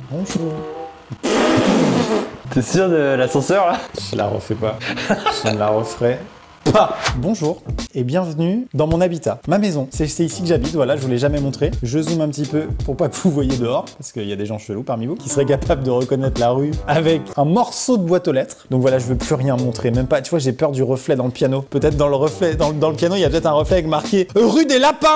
Bonjour. T'es sûr de l'ascenseur là? Je la refais pas. Je ne la referai pas. Bonjour et bienvenue dans mon habitat, ma maison. C'est ici que j'habite, voilà, je vous l'ai jamais montré. Je zoome un petit peu pour pas que vous voyez dehors, parce qu'il y a des gens chelous parmi vous qui seraient capables de reconnaître la rue avec un morceau de boîte aux lettres. Donc voilà, je veux plus rien montrer, même pas, tu vois, j'ai peur du reflet dans le piano. Peut-être dans le reflet, dans le piano, il y a peut-être un reflet avec marqué « Rue des Lapins ».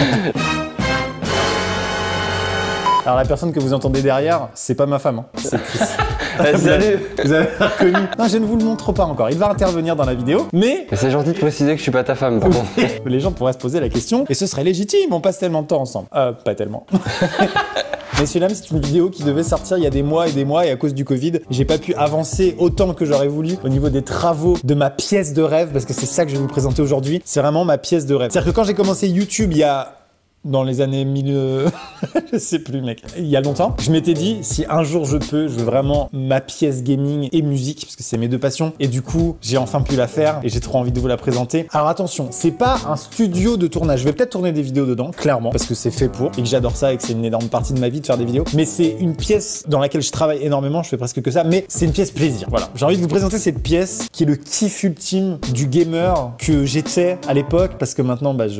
Alors la personne que vous entendez derrière, c'est pas ma femme, hein. C'est Chris. Salut. Vous avez reconnu. Non, je ne vous le montre pas encore. Il va intervenir dans la vidéo, mais c'est gentil de préciser que je suis pas ta femme, par contre. les gens pourraient se poser la question, et ce serait légitime, on passe tellement de temps ensemble. Pas tellement. Messieurs, dames, c'est une vidéo qui devait sortir il y a des mois, et à cause du Covid, j'ai pas pu avancer autant que j'aurais voulu au niveau des travaux de ma pièce de rêve, parce que c'est ça que je vais vous présenter aujourd'hui. C'est vraiment ma pièce de rêve. C'est-à-dire que quand j'ai commencé YouTube il y a... dans les années 1000... je sais plus, mec. Il y a longtemps, je m'étais dit, si un jour je veux vraiment ma pièce gaming et musique, parce que c'est mes deux passions, et du coup, j'ai enfin pu la faire, et j'ai trop envie de vous la présenter. Alors attention, c'est pas un studio de tournage. Je vais peut-être tourner des vidéos dedans, clairement, parce que c'est fait pour, et que j'adore ça, et que c'est une énorme partie de ma vie de faire des vidéos. Mais c'est une pièce dans laquelle je travaille énormément, je fais presque que ça, mais c'est une pièce plaisir. Voilà. J'ai envie de vous présenter cette pièce, qui est le kiff ultime du gamer que j'étais à l'époque, parce que maintenant, bah,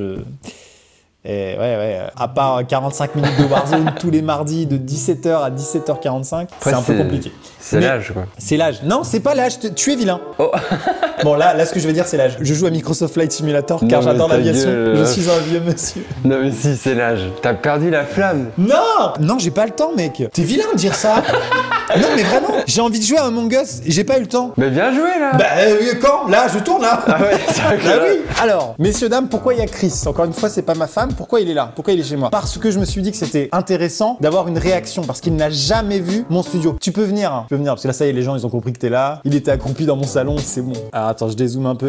et ouais, à part 45 minutes de Warzone tous les mardis de 17h à 17h45, c'est un peu compliqué. C'est l'âge, quoi. C'est l'âge. Non, c'est pas l'âge, tu es vilain. Oh. Bon, là, ce que je vais dire, c'est l'âge. Je joue à Microsoft Flight Simulator car j'adore l'aviation. Je suis un vieux monsieur. Non, mais si, c'est l'âge. T'as perdu la flamme. Non, j'ai pas le temps, mec. T'es vilain de dire ça. Non, mais vraiment, j'ai envie de jouer à Among Us et j'ai pas eu le temps. Mais bien joué, là. Bah, quand? Là, je tourne, là. Ah ouais, c'est vrai que bah oui. Alors, messieurs, dames, pourquoi il y a Chris? Encore une fois, c'est pas ma femme. Pourquoi il est là? Pourquoi il est chez moi? Parce que je me suis dit que c'était intéressant d'avoir une réaction, parce qu'il n'a jamais vu mon studio. Tu peux venir, hein. Tu peux venir, parce que là, ça y est, les gens, ils ont compris que t'es là. Il était accroupi dans mon salon, c'est bon. Alors, attends, je dézoome un peu.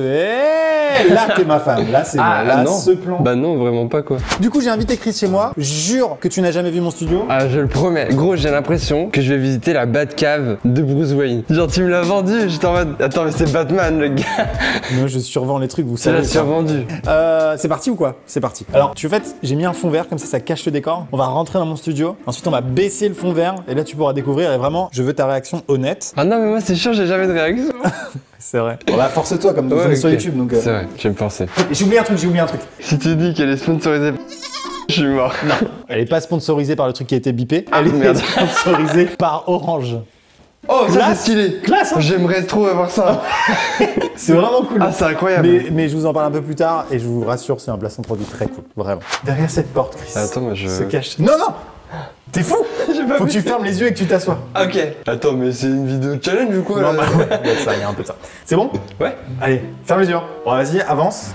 Là, t'es ma femme. Là, c'est bon. Là, non. Ce plan. Bah non, vraiment pas, quoi. Du coup, j'ai invité Chris chez moi. Jure que tu n'as jamais vu mon studio. Ah, je le promets. Gros, j'ai l'impression que je vais visiter la Batcave de Bruce Wayne. Genre, tu me l'as vendu, j'étais en mode... Attends, mais c'est Batman, le gars. Moi, je survends les trucs, vous Tu savez. l'as survendu. C'est parti ou quoi? C'est parti. Alors, tu fais, j'ai mis un fond vert, comme ça cache le décor. On va rentrer dans mon studio. Ensuite, on va baisser le fond vert. Et là, tu pourras découvrir. Et vraiment, je veux ta réaction honnête. Ah non, mais moi, c'est sûr, j'ai jamais de réaction. C'est vrai. Bon, bah, force-toi, comme on est sur YouTube. Donc. C'est vrai, je vais me forcer. J'ai oublié un truc, Si tu dis qu'elle est sponsorisée, je suis mort. Non, elle est pas sponsorisée par le truc qui a été bipé. Ah, Elle est merde. sponsorisée par Orange. Oh, ça c'est stylé. Classe, hein. J'aimerais trop avoir ça. C'est vraiment cool. Ah, c'est incroyable. Mais je vous en parle un peu plus tard et je vous rassure, c'est un placement de produit très cool, vraiment. Derrière cette porte, Chris, Attends, moi je... se cache... Non T'es fou. Faut que tu fermes les yeux et que tu t'assois. Ok. Attends, mais c'est une vidéo challenge ou quoi là? Non, bah ouais, il y a un peu de ça. C'est bon? Ouais. Allez, ferme les yeux. Bon, vas-y, avance.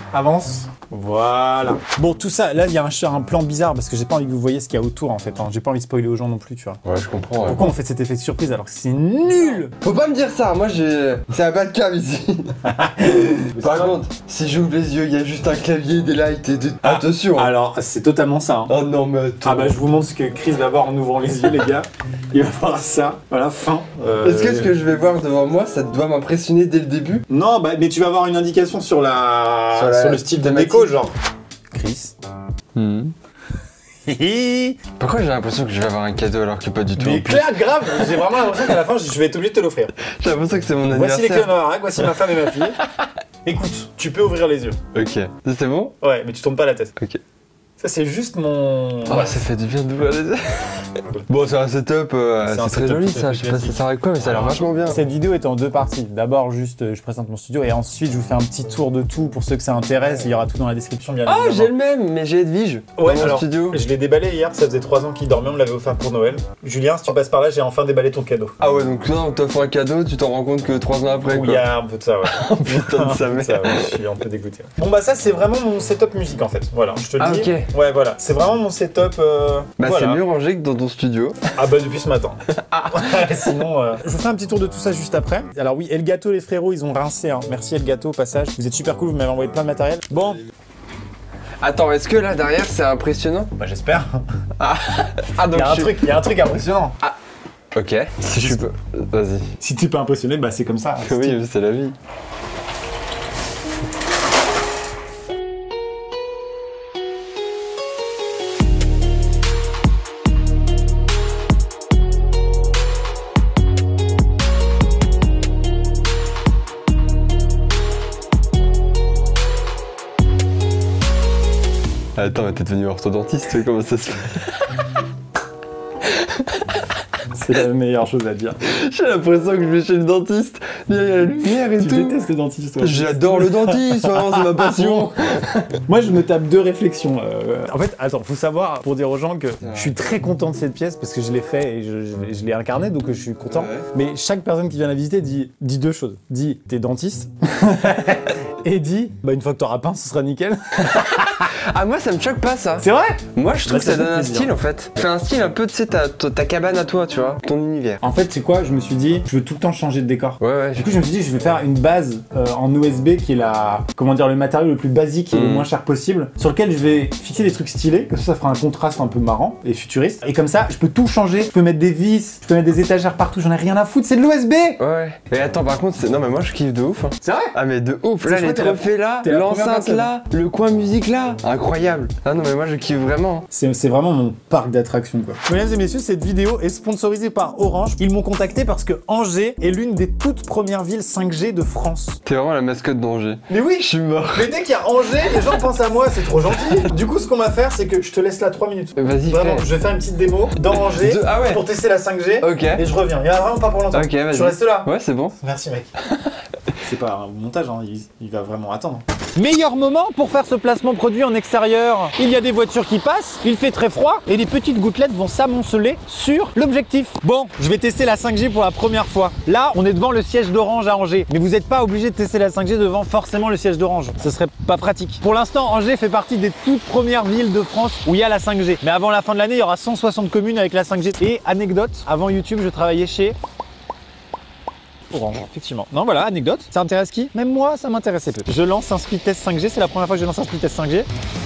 Voilà. Bon, tout ça, là, il y a un plan bizarre parce que j'ai pas envie que vous voyez ce qu'il y a autour en fait. Hein. J'ai pas envie de spoiler aux gens non plus, tu vois. Ouais, je comprends. Ouais. Pourquoi on fait cet effet de surprise alors que c'est nul? Faut pas me dire ça, moi j'ai... C'est un bad cam ici. Par contre, si j'ouvre les yeux, il y a juste un clavier, des lights et des... Attention. Alors, c'est totalement ça. Hein. Oh non, mais attends. Ah bah, je vous montre ce que Chris va voir en ouvrant les yeux, les gars. Il va voir ça. Voilà, fin. Est-ce que ce que je vais voir devant moi, ça doit m'impressionner dès le début? Non, bah, mais tu vas avoir une indication sur le style de thématique. déco, genre. Chris. Pourquoi j'ai l'impression que je vais avoir un cadeau alors que pas du tout? Mais clair, grave, j'ai vraiment l'impression qu'à la fin, je vais être obligé de te l'offrir. J'ai l'impression que c'est mon Voici les anniversaire. clés de ma baraque, voici ma femme et ma fille. Écoute, tu peux ouvrir les yeux. Ok. C'est bon? Ouais, mais tu tournes pas la tête. Ok. Ça, c'est juste mon... Oh, ça fait du bien d'ouvrir les yeux. Bon, c'est un setup, c'est très setup joli tout à ça. fait Je sais pas si ça sert à quoi, mais ça a l'air vachement bien. Cette vidéo est en deux parties. D'abord, juste, je présente mon studio et ensuite, je vous fais un petit tour de tout pour ceux que ça intéresse. Il y aura tout dans la description, bien Ah, évidemment. j'ai le même, mais j'ai Edwige Ouais, dans mon alors, studio. je l'ai déballé hier, ça faisait 3 ans qu'il dormait, on me l'avait offert pour Noël. Julien, si tu passes par là, j'ai enfin déballé ton cadeau. Ah ouais, donc là, on t'offre un cadeau, tu t'en rends compte que 3 ans après, Où quoi. il y a un peu de ça, ouais. Putain de sa mère. Je suis un peu dégoûté. Bon bah ça c'est vraiment mon setup musique en fait. Voilà, je te le dis. Ok. Ouais voilà, c'est vraiment mon setup. Bah voilà. c'est mieux rangé que dans ton studio. Ah bah depuis ce matin. Sinon, je vous ferai un petit tour de tout ça juste après. Alors oui, Elgato les frérots, ils ont rincé. Hein. Merci Elgato au passage. Vous êtes super cool, vous m'avez envoyé plein de matériel. Bon. Attends, est-ce que là derrière c'est impressionnant? Bah j'espère. Donc Il y a un truc impressionnant. Ok. Si je peux. Vas-y. Si t'es pas impressionné, bah c'est comme ça. Oui, c'est la vie. Attends, mais t'es devenu orthodontiste, comment ça se fait? C'est la meilleure chose à dire. J'ai l'impression que je vais chez le dentiste, il y a la lumière et Tu tout. détestes les dentistes, toi. J'adore le dentiste, vraiment, c'est ma passion. Moi, je me tape 2 réflexions. En fait, attends, faut savoir, pour dire aux gens que je suis très content de cette pièce parce que je l'ai fait et je l'ai incarné, donc je suis content. Ouais. Mais chaque personne qui vient la visiter dit 2 choses. Dit, t'es dentiste. Et dit, bah une fois que t'auras peint, ce sera nickel. Ah, moi, ça me choque pas, ça. C'est vrai? Moi, je trouve Bah, que ça ça fait donne un plaisir. style, en fait. Fais un style un peu, tu sais, ta cabane à toi, tu vois, ton univers. En fait, c'est quoi? Je me suis dit, je veux tout le temps changer de décor. Ouais, Du coup, je me suis dit, je vais faire une base en USB qui est le matériau le plus basique et le moins cher possible, sur lequel je vais fixer des trucs stylés, que ça fera un contraste un peu marrant et futuriste. Et comme ça, je peux tout changer. Je peux mettre des vis, je peux mettre des étagères partout, j'en ai rien à foutre, c'est de l'USB! Ouais. Et attends, par contre, non, mais moi, je kiffe de ouf. Hein. C'est vrai? Ah, mais de ouf. Là, je crois les que t'es la- trophées là, t'es la première l'enceinte personne. là, le coin musique là. Incroyable. Ah non, mais moi, je kiffe vraiment. C'est vraiment mon parc d'attractions, quoi. Mesdames et messieurs, cette vidéo est sponsorisée par Orange. Ils m'ont contacté parce que Angers est l'une des toutes premières villes 5G de France. T'es vraiment la mascotte d'Angers. Mais oui! Je suis mort. Mais dès qu'il y a Angers, les gens pensent à moi, c'est trop gentil. Du coup, ce qu'on va faire, c'est que je te laisse là 3 minutes. Vas-y, Vraiment, fais. je vais faire une petite démo dans Angers Ah ouais. pour tester la 5G. Ok. Et je reviens. Il y en a vraiment pas pour longtemps. Ok, vas-y. Tu restes là. Ouais, c'est bon. Merci, mec. C'est pas un montage, hein. Il va vraiment attendre. Meilleur moment pour faire ce placement produit en extérieur. Il y a des voitures qui passent, il fait très froid et les petites gouttelettes vont s'amonceler sur l'objectif. Bon, je vais tester la 5G pour la première fois. Là, on est devant le siège d'Orange à Angers. Mais vous n'êtes pas obligé de tester la 5G devant forcément le siège d'Orange. Ce serait pas pratique. Pour l'instant, Angers fait partie des toutes premières villes de France où il y a la 5G. Mais avant la fin de l'année, il y aura 160 communes avec la 5G. Et anecdote, avant YouTube, je travaillais chez Orange, effectivement. Non, voilà, anecdote. Ça intéresse qui? Même moi, ça m'intéressait peu. Je lance un speed test 5G, c'est la première fois que je lance un speed test 5G.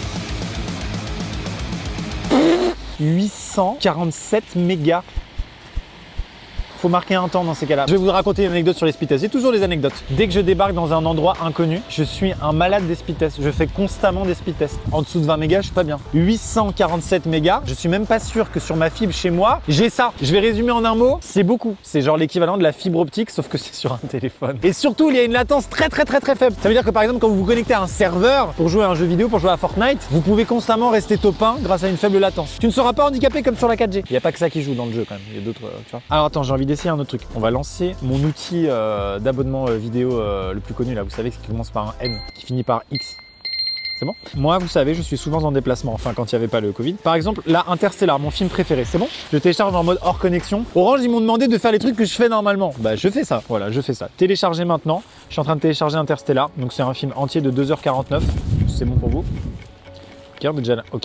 847 mégas. Faut marquer un temps dans ces cas-là. Je vais vous raconter une anecdote sur les speed tests. J'ai toujours des anecdotes. Dès que je débarque dans un endroit inconnu, je suis un malade des speed tests. Je fais constamment des speed tests. En dessous de 20 mégas, je suis pas bien. 847 mégas, je suis même pas sûr que sur ma fibre chez moi, j'ai ça. Je vais résumer en un mot, c'est beaucoup. C'est genre l'équivalent de la fibre optique, sauf que c'est sur un téléphone. Et surtout, il y a une latence très faible. Ça veut dire que par exemple, quand vous vous connectez à un serveur pour jouer à un jeu vidéo, pour jouer à Fortnite, vous pouvez constamment rester top 1 grâce à une faible latence. Tu ne seras pas handicapé comme sur la 4G. Il n'y a pas que ça qui joue dans le jeu quand même. Il y a d'autres, tu vois. Alors attends, j'ai envie d'essayer un autre truc. On va lancer mon outil d'abonnement vidéo le plus connu là. Vous savez, qui commence par un N, qui finit par X. C'est bon? Moi, vous savez, je suis souvent en déplacement, enfin quand il n'y avait pas le Covid. Par exemple, là, Interstellar, mon film préféré, c'est bon? Je télécharge en mode hors connexion. Orange, ils m'ont demandé de faire les trucs que je fais normalement. Bah, je fais ça, voilà, je fais ça. Télécharger maintenant. Je suis en train de télécharger Interstellar, donc c'est un film entier de 2h49. C'est bon pour vous? Ok, on est déjà là, ok.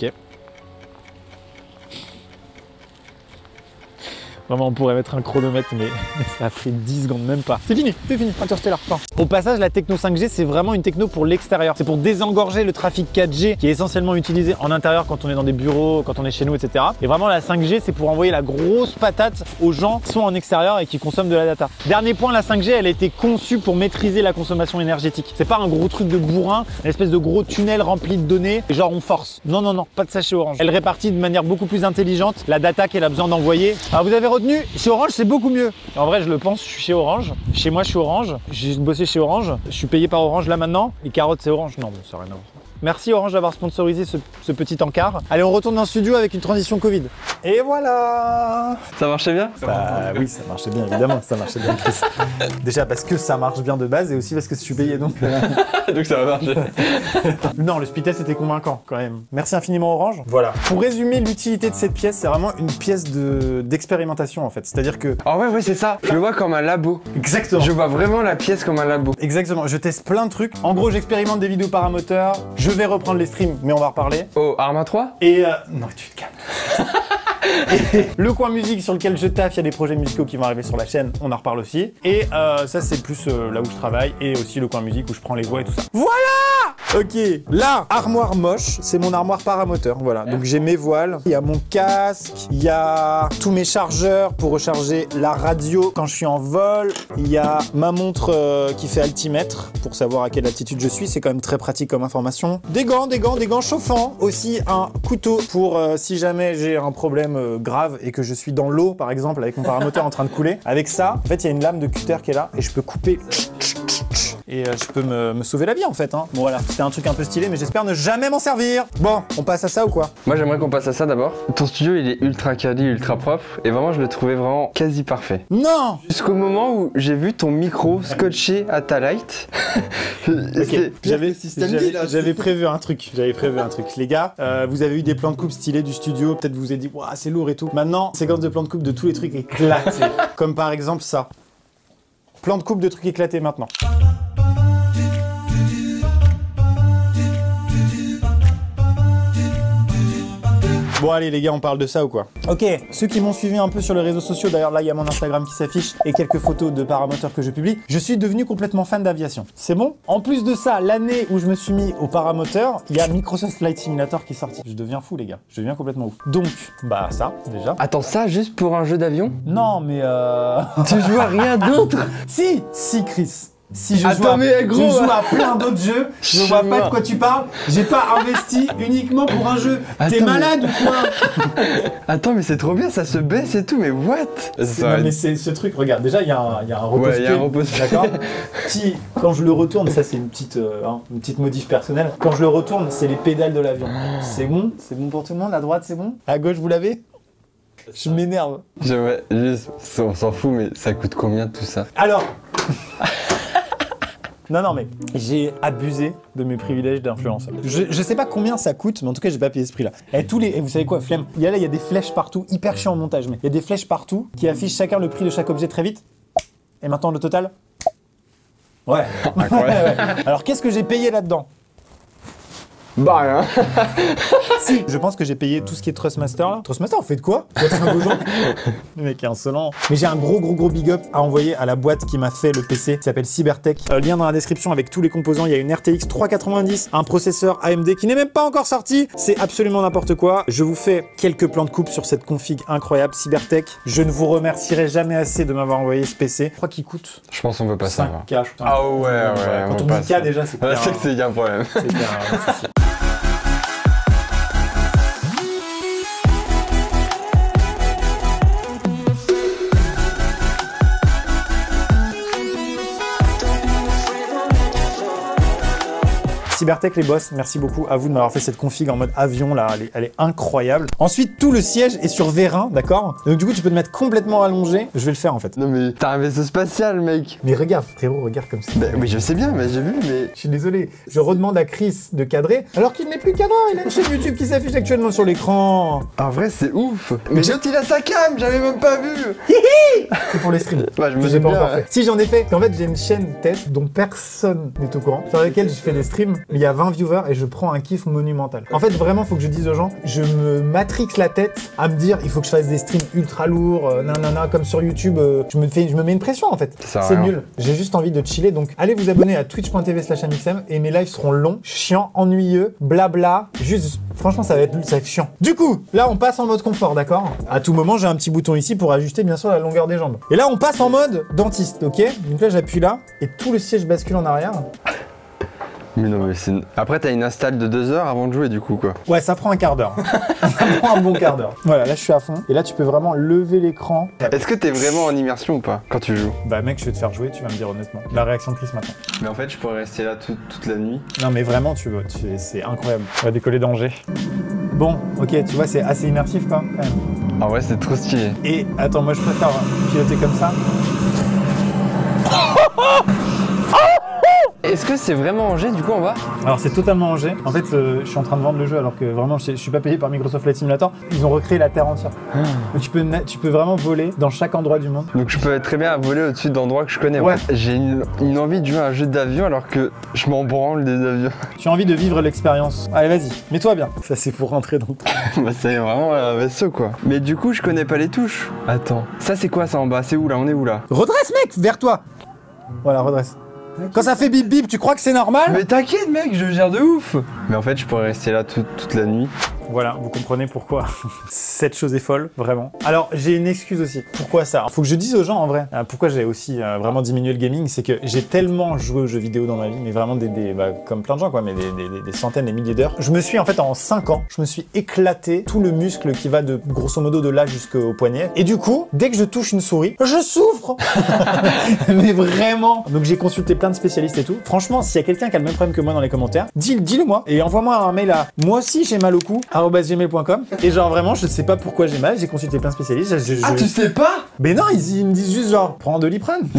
Vraiment, on pourrait mettre un chronomètre, mais ça a pris 10 secondes, même pas. C'est fini, Interstellar. Fin. Au passage, la techno 5G, c'est vraiment une techno pour l'extérieur. C'est pour désengorger le trafic 4G qui est essentiellement utilisé en intérieur quand on est dans des bureaux, quand on est chez nous, etc. Et vraiment, la 5G, c'est pour envoyer la grosse patate aux gens qui sont en extérieur et qui consomment de la data. Dernier point, la 5G, elle a été conçue pour maîtriser la consommation énergétique. C'est pas un gros truc de bourrin, une espèce de gros tunnel rempli de données, et genre on force. Non, pas de ça chez Orange. Elle répartit de manière beaucoup plus intelligente la data qu'elle a besoin d'envoyer. Alors vous avez retenu, chez Orange, c'est beaucoup mieux. En vrai, je le pense, je suis chez Orange. Chez moi, je suis Orange. J'ai bossé chez Orange. Je suis payé par Orange là maintenant. Les carottes, c'est Orange. Non, bon, ça n'a rien à voir. Merci Orange d'avoir sponsorisé ce petit encart. Allez, on retourne dans le studio avec une transition Covid. Et voilà! Ça marchait bien? Bah oui, ça marchait bien, évidemment, ça marchait bien, Chris. Déjà parce que ça marche bien de base et aussi parce que je suis payé, donc... Donc ça va marcher. Non, le speed test était convaincant quand même. Merci infiniment Orange. Voilà. Pour résumer l'utilité de cette pièce, c'est vraiment une pièce d'expérimentation en fait. C'est-à-dire que... Ah ouais, c'est ça. Je le vois comme un labo. Exactement. Je vois vraiment la pièce comme un labo. Exactement, je teste plein de trucs. En gros, j'expérimente des vidéos paramoteurs. Je vais reprendre les streams, mais on va en reparler. Oh, Arma 3? Et non, tu te calmes. Et le coin musique sur lequel je taffe, il y a des projets musicaux qui vont arriver sur la chaîne, on en reparle aussi. Et ça, c'est plus là où je travaille, et aussi le coin musique où je prends les voix et tout ça. Voilà! Ok, là, armoire moche, c'est mon armoire paramoteur, voilà. Donc j'ai mes voiles, il y a mon casque, il y a tous mes chargeurs pour recharger la radio quand je suis en vol, il y a ma montre qui fait altimètre pour savoir à quelle altitude je suis, c'est quand même très pratique comme information. Des gants chauffants, aussi un couteau pour si jamais j'ai un problème grave et que je suis dans l'eau par exemple avec mon paramoteur en train de couler. Avec ça, en fait, il y a une lame de cutter qui est là et je peux couper et je peux me sauver la vie en fait. Hein. Bon voilà, c'était un truc un peu stylé, mais j'espère ne jamais m'en servir. Bon, on passe à ça ou quoi? Moi j'aimerais qu'on passe à ça d'abord. Ton studio il est ultra quali, ultra propre, et vraiment je le trouvais vraiment quasi parfait. Non! Jusqu'au moment où j'ai vu ton micro scotché à ta light. Ok, j'avais prévu un truc, Les gars, vous avez eu des plans de coupe stylés du studio, peut-être vous vous êtes dit, waouh, c'est lourd et tout. Maintenant, séquence de plans de coupe de tous les trucs éclatés. Comme par exemple ça. Plan de coupe de trucs éclatés maintenant. Bon allez les gars, on parle de ça ou quoi? Ok, ceux qui m'ont suivi un peu sur les réseaux sociaux, d'ailleurs là il y a mon Instagram qui s'affiche et quelques photos de paramoteurs que je publie, je suis devenu complètement fan d'aviation. C'est bon? En plus de ça, l'année où je me suis mis au paramoteur, il y a Microsoft Flight Simulator qui est sorti. Je deviens fou les gars, je deviens complètement ouf. Donc, bah ça déjà. Attends, ça juste pour un jeu d'avion? Non mais Tu joues à rien d'autre? Si Chris. Si je, Attends, je joue à plein d'autres jeux, je vois pas de quoi tu parles. J'ai pas investi uniquement pour un jeu. T'es malade ou quoi? Attends, mais c'est trop bien, ça se baisse et tout, mais what? Non, mais c'est ce truc, regarde, déjà il y a un repose-pied. Ouais, il y a un repose-pied. D'accord. Qui, quand je le retourne, ça c'est une petite modif personnelle. Quand je le retourne, c'est les pédales de l'avion. C'est bon pour tout le monde. À droite, c'est bon. À gauche, vous l'avez? Je m'énerve. J'aimerais juste, on s'en fout, mais ça coûte combien tout ça? Alors. Non, mais j'ai abusé de mes privilèges d'influenceur. Je sais pas combien ça coûte, mais en tout cas, j'ai pas payé ce prix-là. Et vous savez quoi, flemme. Il y a des flèches partout, hyper chiant au montage, mais il y a des flèches partout qui affichent chacun le prix de chaque objet très vite. Et maintenant, le total? Ouais. Ouais. Alors, qu'est-ce que j'ai payé là-dedans? Bah rien. Si, je pense que j'ai payé tout ce qui est Trustmaster là. Trustmaster, vous faites quoi? Vous êtes un beau genre. Le mec est insolent. Mais j'ai un gros big up à envoyer à la boîte qui m'a fait le PC qui s'appelle Cybertech. Lien dans la description avec tous les composants. Il y a une RTX 390, un processeur AMD qui n'est même pas encore sorti. C'est absolument n'importe quoi. Je vous fais quelques plans de coupe sur cette config incroyable Cybertech. Je ne vous remercierai jamais assez de m'avoir envoyé ce PC. Je crois qu'il coûte. Je pense qu'on peut pas ça. 5K. Ah ouais. Quand on dit K déjà, c'est c'est que c'est un problème. C'est un souci. Cybertech les boss, merci beaucoup à vous de m'avoir fait cette config en mode avion là, elle est incroyable. Ensuite, tout le siège est sur vérin, d'accord? Donc du coup, tu peux te mettre complètement allongé. Je vais le faire en fait. Non mais t'as un vaisseau spatial, mec. Mais regarde, frérot, regarde comme ça. Bah, oui, je sais bien, mais j'ai vu, mais... Je suis désolé. Je redemande à Chris de cadrer, alors qu'il n'est plus cadrant. Il a une chaîne YouTube qui s'affiche actuellement sur l'écran. En vrai, c'est ouf. Mais l'autre, il a sa cam, j'avais même pas vu. C'est pour les streams. Bah, je me j'ai dis pas bien, encore fait. Si, j'en ai fait. En fait, j'ai une chaîne test dont personne n'est au courant, sur laquelle je fais des streams. Il y a 20 viewers et je prends un kiff monumental. En fait, vraiment, faut que je dise aux gens, je me matrix la tête à me dire, il faut que je fasse des streams ultra lourds, nanana, comme sur YouTube. Je me mets une pression en fait. C'est nul. J'ai juste envie de chiller. Donc, allez vous abonner à twitch.tv/amixem et mes lives seront longs, chiants, ennuyeux, blabla. Juste, franchement, ça va être chiant. Du coup, là, on passe en mode confort, d'accord? À tout moment, j'ai un petit bouton ici pour ajuster bien sûr la longueur des jambes. Et là, on passe en mode dentiste, ok? Donc là, j'appuie là et tout le siège bascule en arrière. Mais non, mais c'est... Après, t'as une install de 2 heures avant de jouer, du coup, quoi. Ouais, ça prend un quart d'heure. Ça prend un bon quart d'heure. Voilà, là, je suis à fond. Et là, tu peux vraiment lever l'écran. Est-ce que t'es vraiment en immersion ou pas, quand tu joues? Bah, mec, je vais te faire jouer, tu vas me dire honnêtement. La réaction de Chris maintenant. Mais en fait, je pourrais rester là toute la nuit. Non, mais vraiment, c'est incroyable. On va décoller d'Angers. Bon, ok, tu vois, c'est assez immersif, quoi, quand même. Ah ouais, c'est trop stylé. Et, attends, moi, je préfère piloter comme ça. Est-ce que c'est vraiment Angers, du coup, en bas? Alors, c'est totalement Angers. En fait, je suis en train de vendre le jeu alors que vraiment, je suis pas payé par Microsoft Flight Simulator. Ils ont recréé la Terre entière. Donc, tu peux vraiment voler dans chaque endroit du monde. Donc, je peux très bien voler au-dessus d'endroits que je connais. Ouais. J'ai une envie de jouer à un jeu d'avion alors que je m'en branle des avions. Tu as envie de vivre l'expérience. Allez, vas-y, mets-toi bien. Ça, c'est pour rentrer dans le... Bah, c'est vraiment un vaisseau, quoi. Mais du coup, je connais pas les touches. Attends. Ça, c'est quoi, ça, en bas? C'est où, là? On est où, là? Redresse, mec, vers toi. Voilà, redresse. Quand ça fait bip bip, tu crois que c'est normal? Mais t'inquiète mec, je gère de ouf. Mais en fait, je pourrais rester là toute la nuit. Voilà, vous comprenez pourquoi cette chose est folle, vraiment. Alors, j'ai une excuse aussi. Pourquoi ça? Il faut que je dise aux gens, en vrai, pourquoi j'ai aussi vraiment diminué le gaming, c'est que j'ai tellement joué aux jeux vidéo dans ma vie, mais vraiment comme plein de gens, quoi, mais des centaines, des milliers d'heures. Je me suis, en fait, en 5 ans, je me suis éclaté tout le muscle qui va de, grosso modo, de là jusqu'au poignet. Et du coup, dès que je touche une souris, je souffre. Mais vraiment. Donc, j'ai consulté plein de spécialistes et tout. Franchement, s'il y a quelqu'un qui a le même problème que moi dans les commentaires, dis-le moi et envoie-moi un mail à moi aussi j'ai mal au cou @gmail.com. Et genre vraiment, je sais pas pourquoi j'ai mal, j'ai consulté plein de spécialistes. Ah, tu sais pas? Mais non, ils me disent juste genre prends de l'iprane.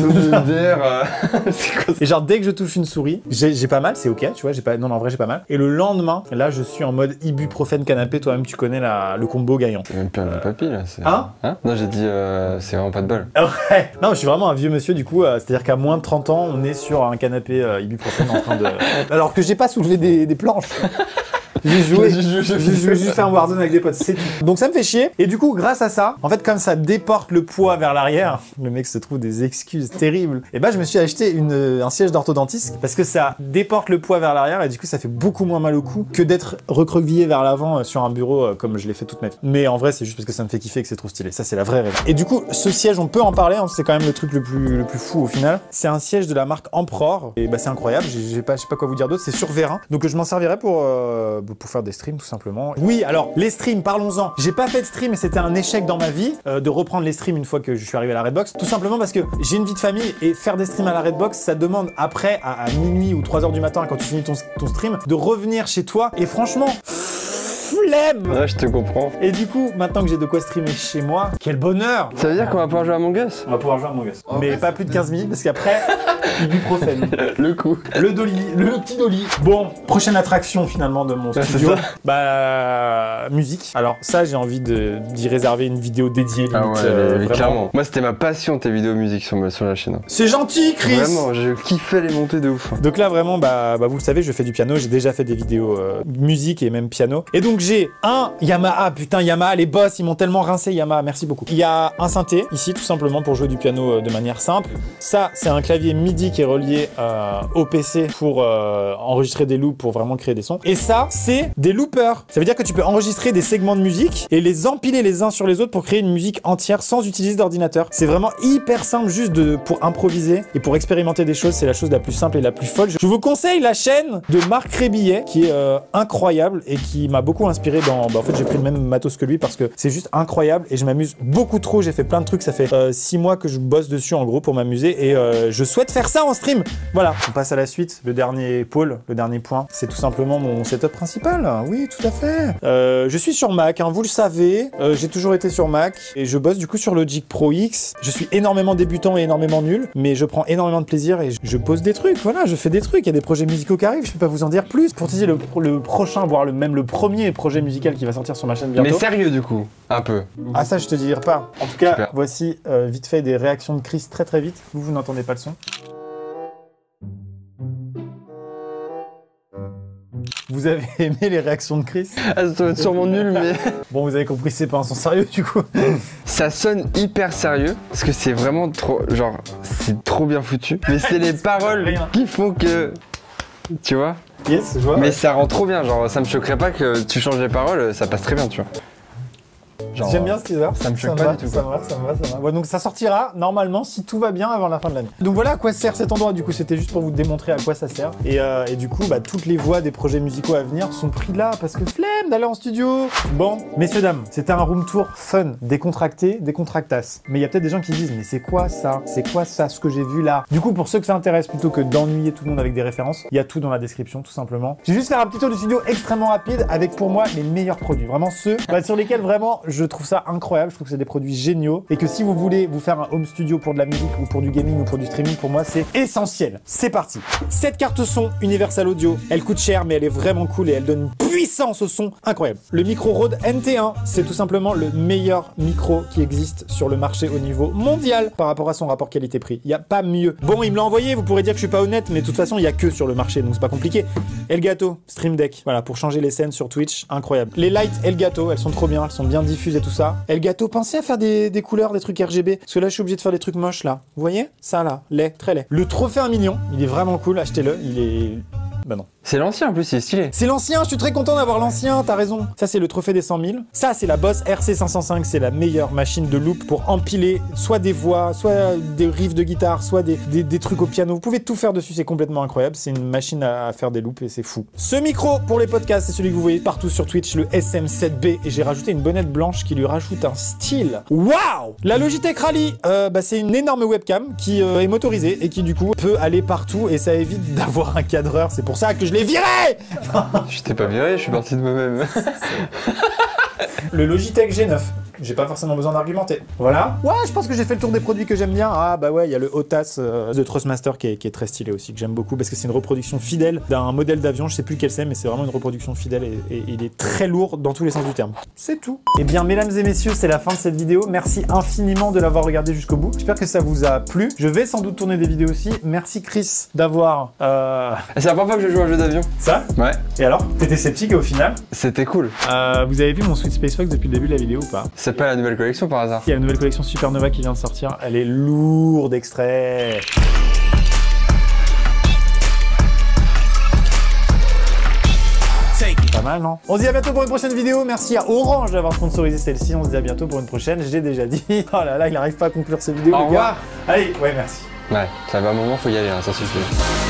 C'est quoi ça? Et genre dès que je touche une souris, j'ai pas mal, c'est ok, tu vois, non en vrai j'ai pas mal. Et le lendemain, là je suis en mode ibuprofène canapé, toi-même tu connais le combo gagnant. C'est même plus un papy là. Hein? Non, j'ai dit c'est vraiment pas de bol. Ouais. Non, je suis vraiment un vieux monsieur du coup, c'est-à-dire qu'à moins de 30 ans, on est sur un canapé ibuprofène en train de... Alors que j'ai pas soulevé des planches. J'ai joué juste à un Warzone avec des potes, c'est tout. Donc ça me fait chier. Et du coup, grâce à ça, en fait, comme ça déporte le poids vers l'arrière, le mec se trouve des excuses terribles. Et bah, je me suis acheté un siège d'orthodontiste parce que ça déporte le poids vers l'arrière et du coup, ça fait beaucoup moins mal au cou que d'être recroquevillé vers l'avant sur un bureau comme je l'ai fait toute ma vie. Mais en vrai, c'est juste parce que ça me fait kiffer et que c'est trop stylé. Ça, c'est la vraie raison. Et du coup, ce siège, on peut en parler. Hein, c'est quand même le truc le plus fou au final. C'est un siège de la marque Emperor. Et bah, c'est incroyable. Je sais pas quoi vous dire d'autre. C'est sur vérin. Donc, je m'en servirai pour faire des streams tout simplement. Oui, alors les streams, parlons-en. J'ai pas fait de stream et c'était un échec dans ma vie de reprendre les streams une fois que je suis arrivé à la Redbox. Tout simplement parce que j'ai une vie de famille et faire des streams à la Redbox, ça demande après à minuit ou 3h du matin quand tu finis ton stream de revenir chez toi et franchement... flemme. Ouais, je te comprends. Et du coup, maintenant que j'ai de quoi streamer chez moi, quel bonheur. Ça veut dire qu'on va pouvoir jouer à Among Us? On va pouvoir jouer à Among Us. Mais pas plus de 15 minutes parce qu'après, ibuprofène. Le coup. Le petit dolly. Bon, prochaine attraction finalement de mon studio. Bah, musique. Alors ça, j'ai envie d'y réserver une vidéo dédiée. Limite, ah ouais, clairement. Moi, c'était ma passion, tes vidéos musique sur la chaîne. C'est gentil, Chris. Vraiment, je kiffais les montées de ouf. Donc là, vraiment, bah vous le savez, je fais du piano. J'ai déjà fait des vidéos musique et même piano. Et donc, j'ai un Yamaha. Putain, Yamaha, les boss, ils m'ont tellement rincé, Yamaha. Merci beaucoup. Il y a un synthé, ici, tout simplement, pour jouer du piano de manière simple. Ça, c'est un clavier MIDI qui est relié au PC pour enregistrer des loops, pour vraiment créer des sons. Et ça, c'est des loopers. Ça veut dire que tu peux enregistrer des segments de musique et les empiler les uns sur les autres pour créer une musique entière sans utiliser d'ordinateur. C'est vraiment hyper simple, juste pour improviser et pour expérimenter des choses. C'est la chose la plus simple et la plus folle. Je vous conseille la chaîne de Marc Rébillet, qui est incroyable et qui m'a beaucoup inspiré dans... Bah, en fait, j'ai pris le même matos que lui parce que c'est juste incroyable et je m'amuse beaucoup trop. J'ai fait plein de trucs. Ça fait 6 mois que je bosse dessus, en gros, pour m'amuser et je souhaite faire ça en stream. Voilà. On passe à la suite. Le dernier pôle, le dernier point, c'est tout simplement mon setup principal. Oui, tout à fait. Je suis sur Mac, hein, vous le savez. J'ai toujours été sur Mac et je bosse du coup sur Logic Pro X. Je suis énormément débutant et énormément nul, mais je prends énormément de plaisir et je pose des trucs. Voilà, je fais des trucs. Il y a des projets musicaux qui arrivent. Je peux pas vous en dire plus. Pour teaser le prochain, voire même le premier projet musical qui va sortir sur ma chaîne bientôt. Mais sérieux du coup, un peu. Ah ça, je te dirai pas. En tout cas, super. Voici vite fait des réactions de Chris très vite. Vous n'entendez pas le son. Vous avez aimé les réactions de Chris? Ah, ça doit être sûrement nul, mais... Bon, vous avez compris, c'est pas un son sérieux, du coup. Ça sonne hyper sérieux, parce que c'est vraiment trop... Genre, c'est trop bien foutu. Mais c'est les paroles qui font que... Tu vois? Yes, je vois. Mais ça rend trop bien, genre, ça me choquerait pas que tu changes les paroles, ça passe très bien, tu vois. J'aime bien ce teaser. Ça me choque pas du tout. Ça me va. Ouais, donc ça sortira normalement si tout va bien avant la fin de l'année. Donc voilà à quoi sert cet endroit. Du coup, c'était juste pour vous démontrer à quoi ça sert. Et du coup, bah, toutes les voix des projets musicaux à venir sont prises là parce que flemme d'aller en studio. Bon, messieurs, dames, c'était un room tour fun, décontracté, décontractasse. Mais il y a peut-être des gens qui disent, mais c'est quoi ça? C'est quoi ça, ce que j'ai vu là? Du coup, pour ceux que ça intéresse, plutôt que d'ennuyer tout le monde avec des références, il y a tout dans la description, tout simplement. J'ai juste faire un petit tour du studio extrêmement rapide avec pour moi les meilleurs produits. Vraiment ceux sur lesquels vraiment je trouve ça incroyable. Je trouve que c'est des produits géniaux et que si vous voulez vous faire un home studio pour de la musique ou pour du gaming ou pour du streaming, pour moi c'est essentiel. C'est parti. Cette carte son Universal Audio, elle coûte cher mais elle est vraiment cool et elle donne une puissance au son incroyable. Le micro Rode NT1, c'est tout simplement le meilleur micro qui existe sur le marché au niveau mondial par rapport à son rapport qualité-prix. Il n'y a pas mieux. Bon, il me l'a envoyé, vous pourrez dire que je suis pas honnête, mais de toute façon il n'y a que sur le marché donc c'est pas compliqué. Elgato Stream Deck, voilà, pour changer les scènes sur Twitch, incroyable. Les lights Elgato, elles sont trop bien, elles sont bien diffuses et tout ça. Elgato, pensez à faire des couleurs, des trucs RGB, parce que là je suis obligé de faire des trucs moches là. Vous voyez? Ça là, laid, très laid. Le trophée 1 million, il est vraiment cool, achetez-le, il est Bah non. C'est l'ancien en plus, il est stylé. C'est l'ancien, je suis très content d'avoir l'ancien, t'as raison. Ça c'est le trophée des 100 000. Ça c'est la Boss RC505, c'est la meilleure machine de loop pour empiler soit des voix, soit des riffs de guitare, soit des trucs au piano. Vous pouvez tout faire dessus, c'est complètement incroyable. C'est une machine à faire des loops et c'est fou. Ce micro pour les podcasts, c'est celui que vous voyez partout sur Twitch, le SM7B. Et j'ai rajouté une bonnette blanche qui lui rajoute un style. Waouh! La Logitech Rally, c'est une énorme webcam qui est motorisée et qui du coup peut aller partout et ça évite d'avoir un cadreur. C'est pour ça que je l'ai viré! Je t'ai pas viré, je suis parti de moi-même. Le Logitech G9. J'ai pas forcément besoin d'argumenter. Voilà. Ouais, je pense que j'ai fait le tour des produits que j'aime bien. Ah bah ouais, il y a le Otas de Thrustmaster qui est très stylé aussi, que j'aime beaucoup parce que c'est une reproduction fidèle d'un modèle d'avion. Je sais plus lequel c'est, mais c'est vraiment une reproduction fidèle et il est très lourd dans tous les sens du terme. C'est tout. Eh bien, mesdames et messieurs, c'est la fin de cette vidéo. Merci infiniment de l'avoir regardé jusqu'au bout. J'espère que ça vous a plu. Je vais sans doute tourner des vidéos aussi. Merci Chris d'avoir... C'est la première fois que je joue à un jeu d'avion. Ça? Ouais. Et alors? T'étais sceptique et au final? C'était cool. Vous avez vu mon Sweet Space Fox depuis le début de la vidéo ou pas? C'est pas la nouvelle collection par hasard? Il y a une nouvelle collection Supernova qui vient de sortir. Elle est lourde d'extraits. Pas mal, non? On se dit à bientôt pour une prochaine vidéo. Merci à Orange d'avoir sponsorisé celle-ci. On se dit à bientôt pour une prochaine. J'ai déjà dit. Oh là là, il n'arrive pas à conclure ses vidéos. Au revoir. Allez, ouais, merci. Ouais, ça va un moment, faut y aller, hein, ça suffit.